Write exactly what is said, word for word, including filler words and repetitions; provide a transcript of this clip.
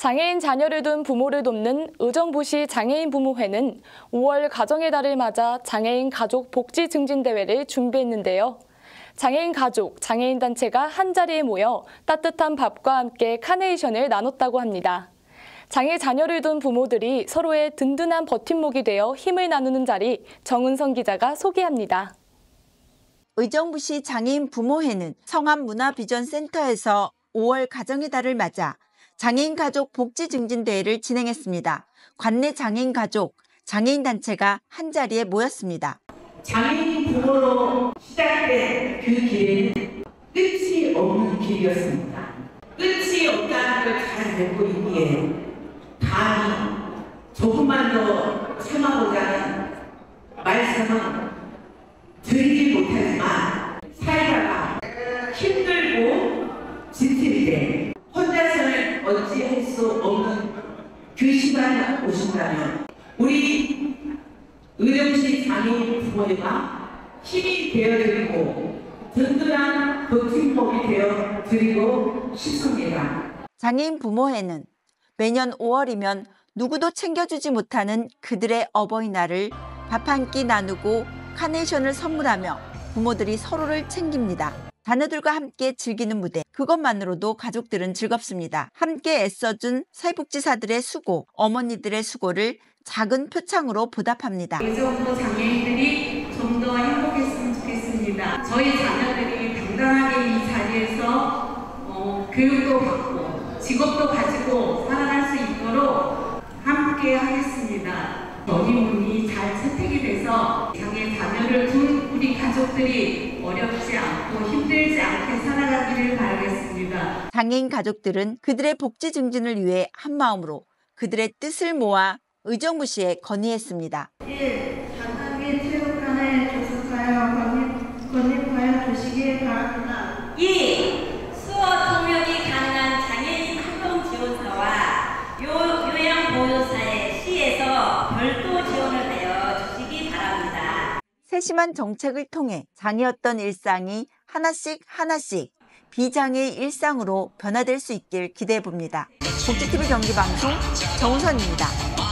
장애인 자녀를 둔 부모를 돕는 의정부시 장애인 부모회는 오월 가정의 달을 맞아 장애인 가족 복지 증진 대회를 준비했는데요. 장애인 가족, 장애인 단체가 한자리에 모여 따뜻한 밥과 함께 카네이션을 나눴다고 합니다. 장애 자녀를 둔 부모들이 서로의 든든한 버팀목이 되어 힘을 나누는 자리, 정은성 기자가 소개합니다. 의정부시 장애인 부모회는 성암문화비전센터에서 오월 가정의 달을 맞아 장애인 가족 복지 증진 대회를 진행했습니다. 관내 장애인 가족, 장애인 단체가 한자리에 모였습니다. 장애인 부모로 시작된 그 길에는 끝이 없는 길이었습니다. 끝이 없다는 걸 잘 알고 있기에 감히 조금만 더 참아보자는 말씀은 드리지 못하지만 살다가 힘들고 지칠 때 혼자서는 어찌할 수 없는 그 시간이 오신다면 우리 의정부시 장애인 부모회가 힘이 되어드리고 든든한 버팀목이 되어드리고 싶습니다. 장애인 부모회는 매년 오월이면 누구도 챙겨주지 못하는 그들의 어버이날을 밥 한 끼 나누고 카네이션을 선물하며 부모들이 서로를 챙깁니다. 자녀들과 함께 즐기는 무대, 그것만으로도 가족들은 즐겁습니다. 함께 애써준 사회복지사들의 수고, 어머니들의 수고를 작은 표창으로 보답합니다. 의정부 장애인들이 좀 더 행복했으면 좋겠습니다. 저희 자녀들이 당당하게 이 자리에서 어, 교육도 받고 직업도 가지고 살아갈 수 있도록 함께 하겠습니다. 어머니 잘 채택이 돼서 장애 자녀를 둔 우리 가족들이 어렵지 않고 힘들지 않게 살아가기를 바라겠습니다. 장애인 가족들은 그들의 복지 증진을 위해 한마음으로 그들의 뜻을 모아 의정부시에 건의했습니다. 일. 장애인 체육관을 조성하여 건립, 건립하여 주시기 바랍니다. 이. 수어 통역이 가능한 장애인 활동지원사와 요양보호사의 시에서 별도 지원을 하여 주시기 바랍니다. 세심한 정책을 통해 장애였던 일상이 하나씩 하나씩 비장애의 일상으로 변화될 수 있길 기대해봅니다. 복지티비 경기방송 정우선입니다.